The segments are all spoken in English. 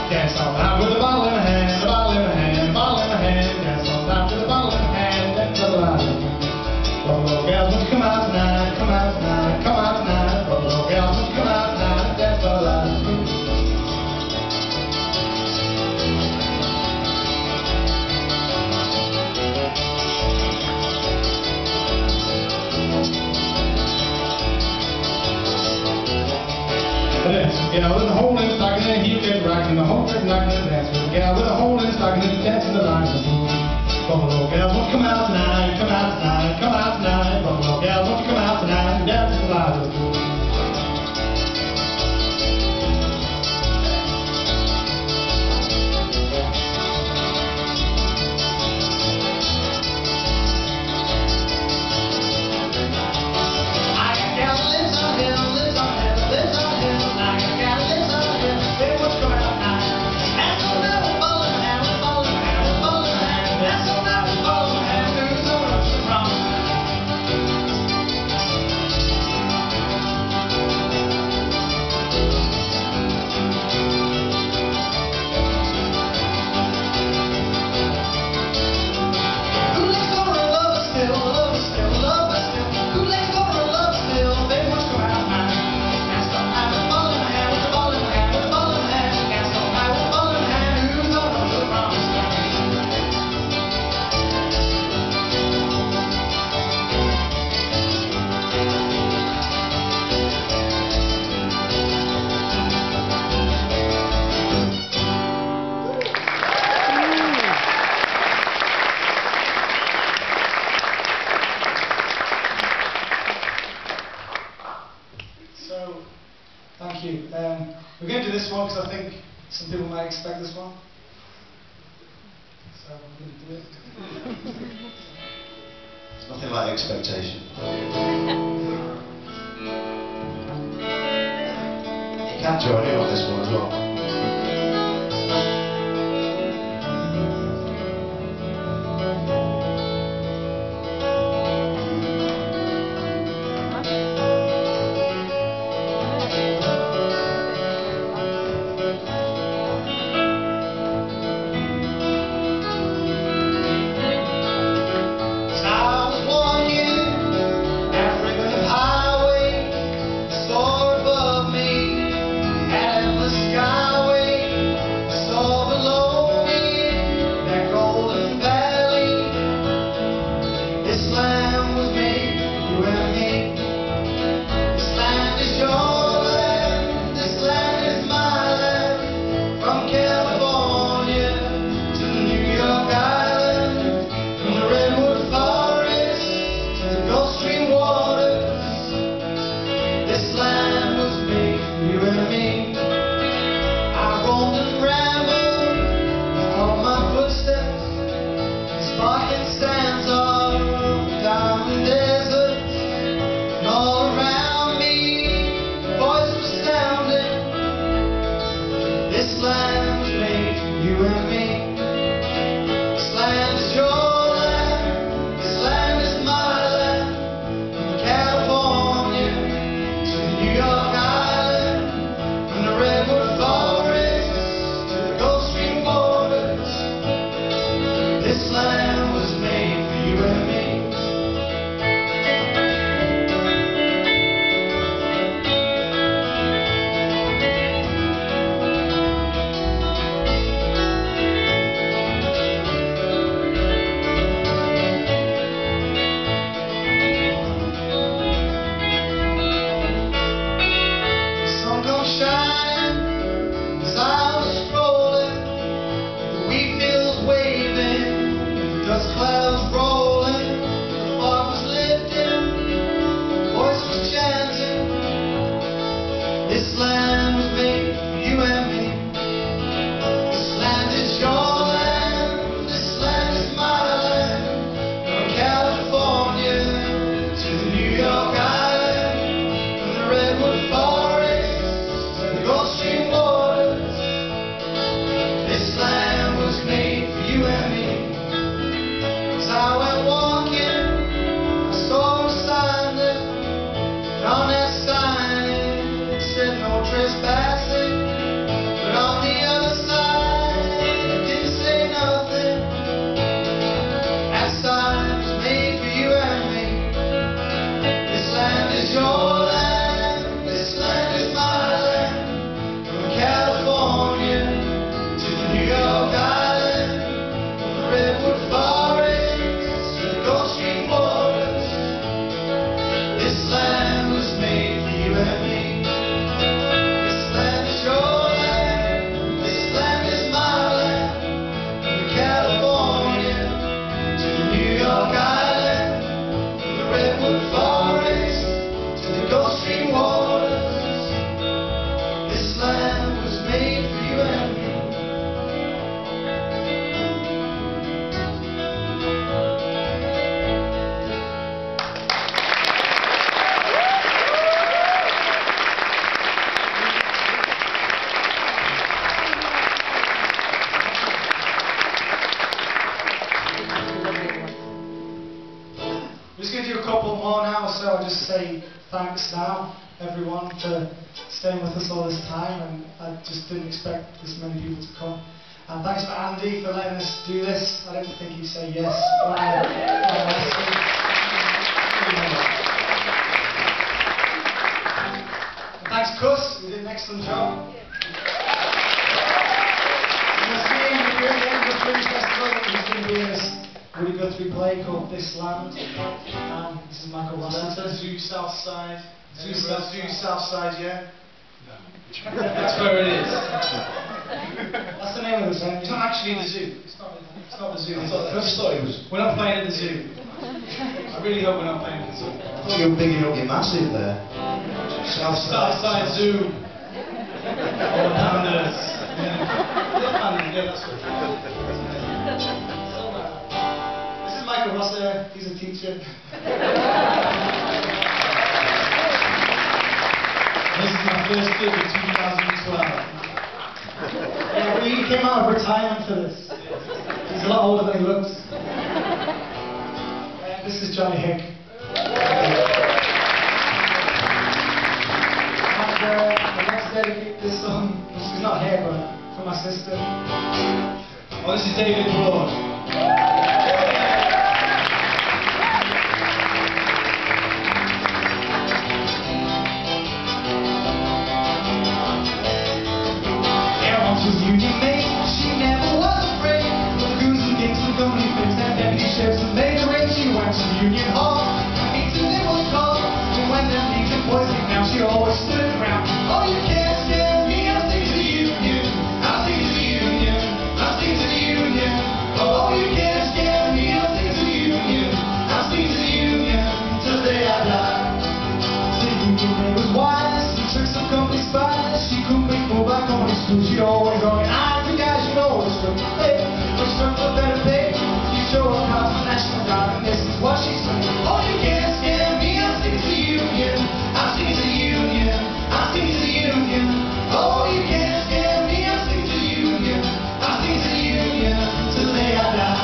Dance all night with a bottle in my hand, a bottle in my hand, a bottle in my hand. Dance all night with a bottle in my hand, that's a lie. Buffalo gals, won't you come out tonight, come out tonight, come out tonight. Buffalo gals, won't you come out tonight, dance all night. Dance with a gal with a hole in the stocking and a heel get rocking, the whole trick knocking and dance with a gal with a hole in the stocking and dancing the line. Buffalo gals, won't you come out tonight, come out tonight, come out tonight. Buffalo gals, won't you come out tonight and dance the line. Thank you. We're going to do this one because I think some people might expect this one. So I'm going to do it. It's nothing like expectation. You can join in on this one as well. Sky for staying with us all this time, and I just didn't expect this many people to come. And thanks for Andy for letting us do this. I didn't think he'd say yes. And thanks Cuss, who did an excellent job. We'll see him at the end of the Fringe Festival. He's going to be in this Woody Guthrie play called This Land. And this is Michael Rossiter. Zoo Southside. Zoo Southside, yeah? No. That's where it is. That's the name of the song. It's not actually the zoo. It's not the zoo. I just thought it was. We're not playing at the zoo. I really hope we're not playing at the zoo. I thought you were bigging up your massive there. Southside Zoo. All the pandas. Yeah, that's right. This is Michael Rossiter. He's a teacher. This is my first gig of 2012. Yeah, he came out of retirement for this. He's a lot older than he looks. This is Jonny Hicks. And I'd like to dedicate this song, she's not here, but for my sister. Oh, this is David Broad. Union Maid, she never was afraid. The goons and kings and company things and deputy sheriffs and made a raid. She went to Union Hall, meeting it was called. And when them legion boys came down, she always stood around. Oh, you can't stand me, I'll sing to the Union. I'll sing to the Union. I'll sing to the Union. Oh, you can't stand me, I'll sing to the Union. I'll sing to the Union till the day I die. The Union Maid was wise and tricks of company spies. She couldn't wait for back home to school. She always organized the guys you know it's for pay. But she took for better pay. You show up cause the National Guard, and this is what she said. Oh, you can't stand me, I'll sing to the Union. I'll sing to the Union. I'll sing to the Union. Oh, you can't stand me, I'll sing to the Union. I'll sing to the Union till the day I die.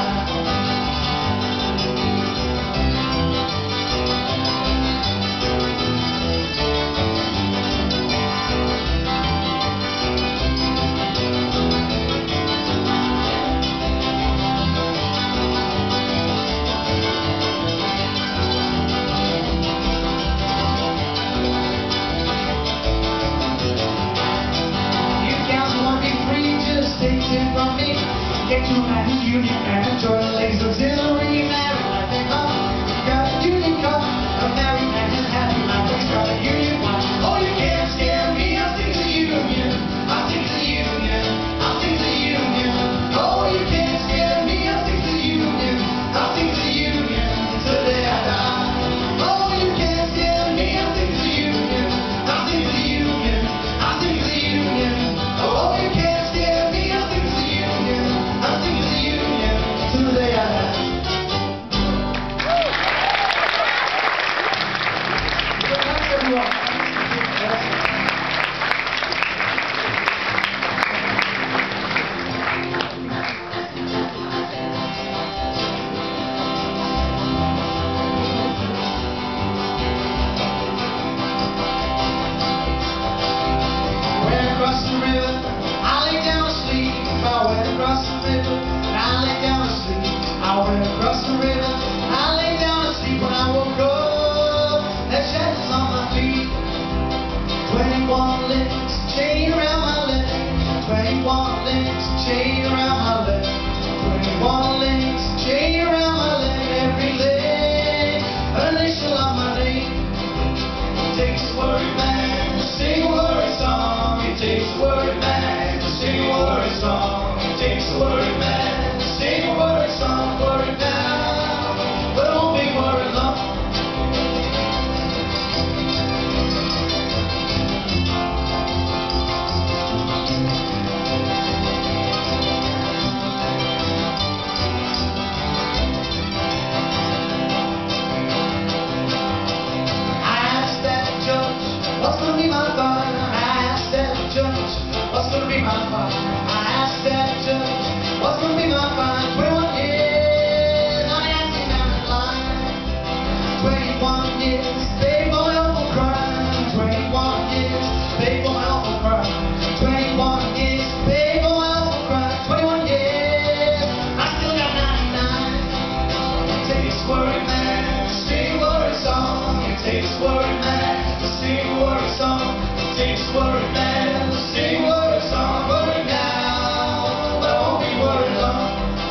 From me, get to manage union and join the ladies auxiliary. Married like they come, got a union cup. A married man is happy, my boy's got a union wife. Oh, you can't scare me, I'll sing to the Union. I'll sing to the Union. I'll sing to the Union. Oh, you can't scare me, I'll sing to the Union. I'll sing to the Union till the day I die. Oh, you can't scare me, I'll sing to the Union. I'll sing to the Union. I'll sing to the Union. Oh, you can't scare me, I'll sing to the Union. I'll sing to the Union till the day I die. So thanks everyone. cry. 21 years, baby, I won't cry. 21 years, I still got 99. It takes worry, man, to sing a worry song. It takes worry, man, to sing a worry song. It takes worry, man, to sing a worry song. Worry now, but I won't be worried long.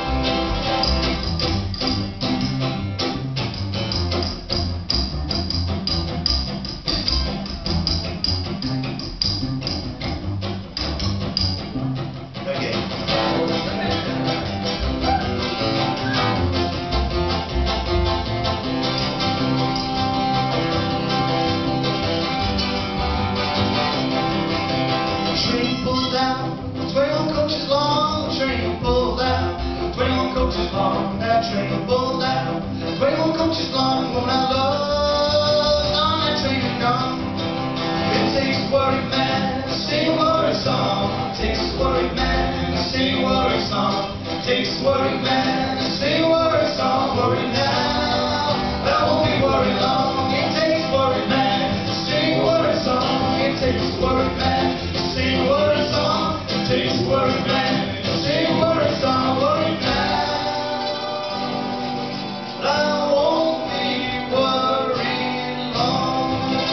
Train pulled out, 21 coaches long. Train pulled out, 21 coaches long. That train pulled out, 21 coaches long. When I lost on that train and gone. It takes a worried man to sing a worry song. It takes a worried man to sing a worry song. It takes a worried man to sing a worry song. Worry now, but I won't be worried long. It takes a worried man to sing a worry song. It takes a worried man to sing a worry song. It takes a worried man to sing a worry song. Worry now, but I won't be worried long.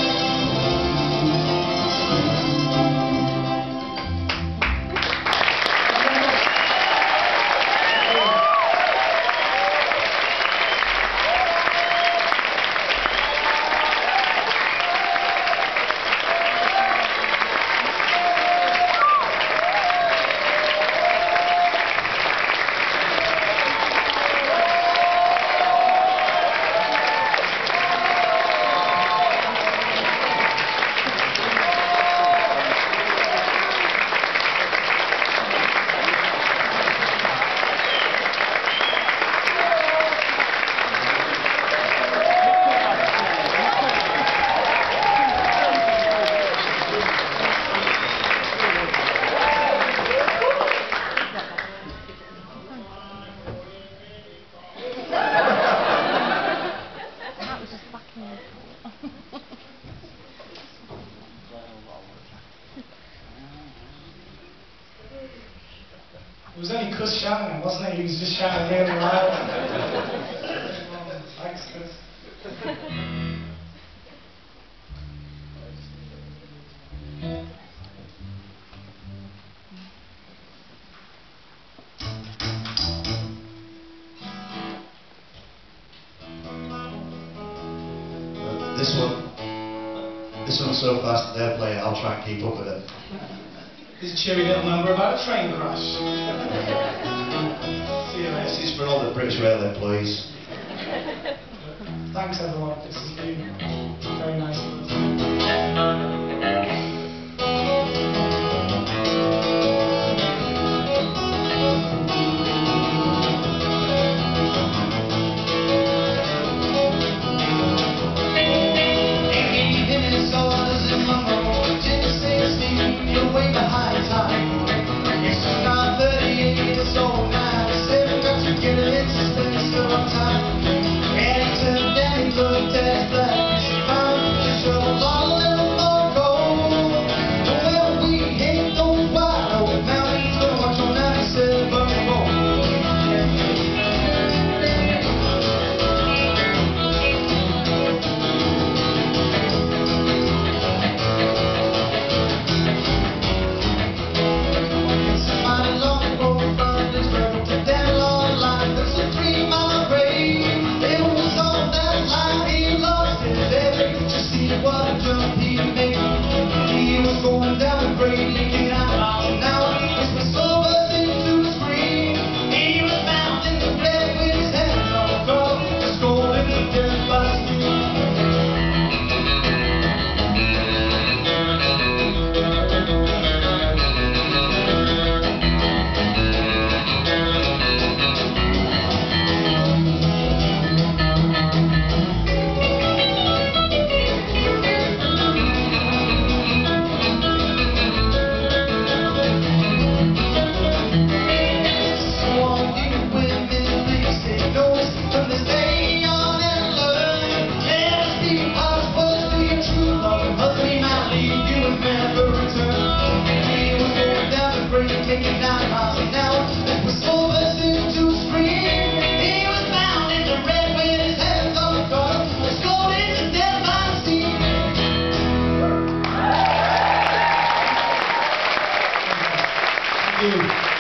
It was only Cuss shouting, wasn't it? He was just shouting really loud. Thanks, Cuss. This one's so fast they'll play it, I'll try and keep up with it. There's a cheery little number about a train crash. See you later. This is for all the British Rail employees. Thanks everyone, this has been very nice. Looked at black, she found trouble all in the morning. you.